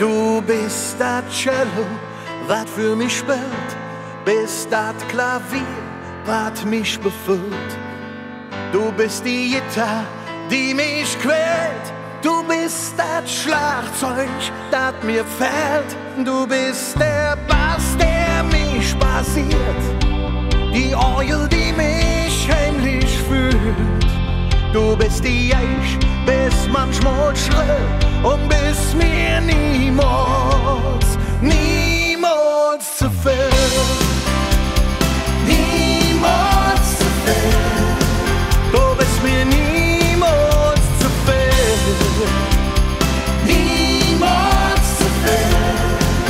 Du bist das Cello, wat für mich spielt, bist das Klavier, wat mich befüllt. Du bist die Gitarre, die mich quält. Du bist das Schlagzeug, das mir fällt. Du bist der Bass, der mich basiert. Die Orgel, die mich heimlich fühlt. Du bist die Eich, bist manchmal schrill und bist mir niemals, niemals zu viel. Niemals zu viel. Du bist mir niemals zu viel. Niemals zu viel.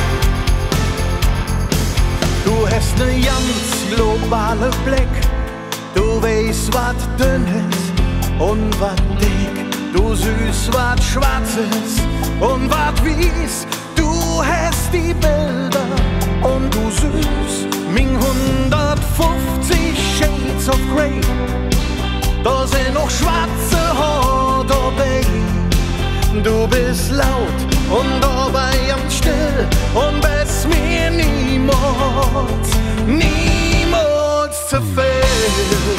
Du hast ne ganz globale Blick. Du weißt, wat dünn ist und wat dick. Du süß, wat schwarz ist und wat weiß. Du hast die Bilder und du süß. Min 150 Shades of Grey. Da sind noch schwarze Haare dabei. Du bist laut und dabei ganz still und bist mir niemals, niemals zu viel.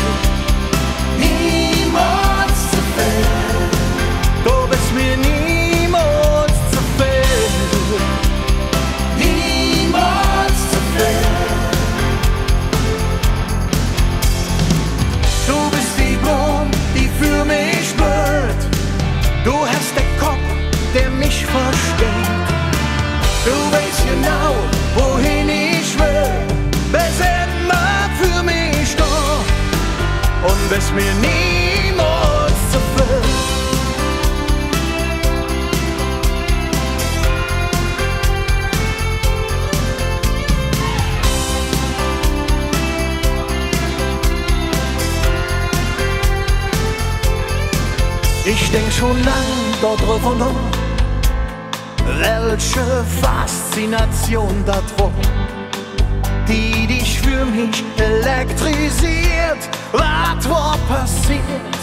Niemals zu viel. Du bist mir niemals zu viel. Niemals zu viel. Du bist die Blume, die für mich blüht. Du hast den Kopf, der mich versteht. Du weißt genau, wohin ich will. Bist immer für mich da und bist mir niemals zu viel. Ich denk schon lang dort drüber nach, welche Faszination das war, die dich für mich elektrisiert. Was war passiert?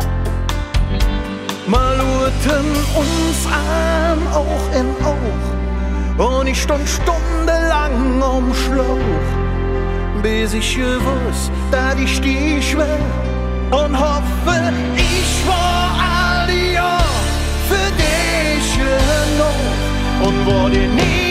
Mal urten uns an, Auge in Auge, und ich stund stundenlang am Schlauch, bis ich gewusst, dass ich dich will und hoffe, ich war all die Jahre für dich genug und wurde nie